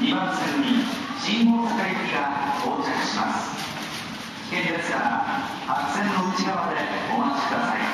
2番線に新大阪行きが到着します。危険ですから白線の内側でお待ちください。